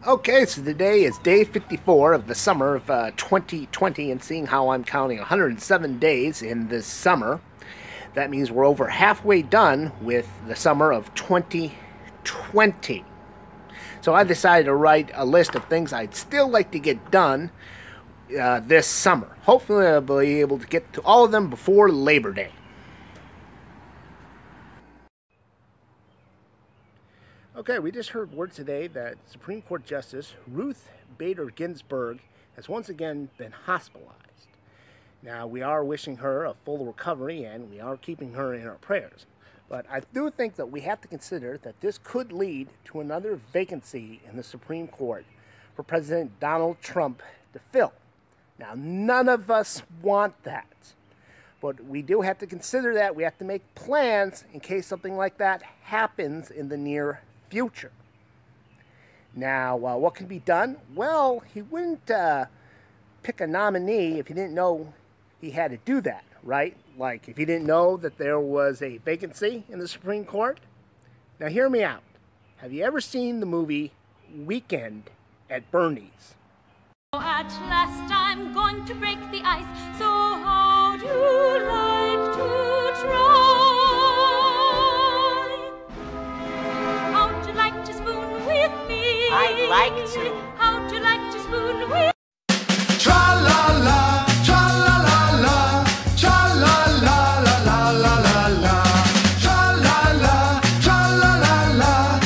Okay, so today is day 54 of the summer of 2020, and seeing how I'm counting 107 days in this summer, that means we're over halfway done with the summer of 2020. So I decided to write a list of things I'd still like to get done this summer. Hopefully I'll be able to get to all of them before Labor Day. Okay, we just heard word today that Supreme Court Justice Ruth Bader Ginsburg has once again been hospitalized. Now, we are wishing her a full recovery and we are keeping her in our prayers. But I do think that we have to consider that this could lead to another vacancy in the Supreme Court for President Donald Trump to fill. Now, none of us want that. But we do have to consider that. We have to make plans in case something like that happens in the near future. Now, what can be done? Well, he wouldn't pick a nominee if he didn't know he had to do that, right? Like, if he didn't know that there was a vacancy in the Supreme Court. Now, hear me out. Have you ever seen the movie Weekend at Bernie's? At last I'm going to break the ice, so how'd you like to try? How'd you like to spoon with me? I'd like to. How'd you like to spoon with Tra-la-la, tra-la-la-la, tra-la-la-la-la-la-la-la. Tra-la-la, tra-la-la-la,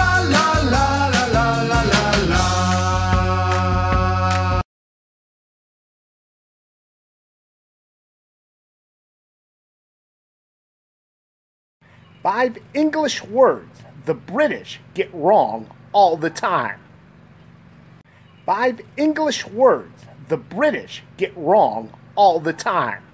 tra-la-la-la-la-la-la. 5 English words the British get wrong all the time. 5 English words the British get wrong all the time.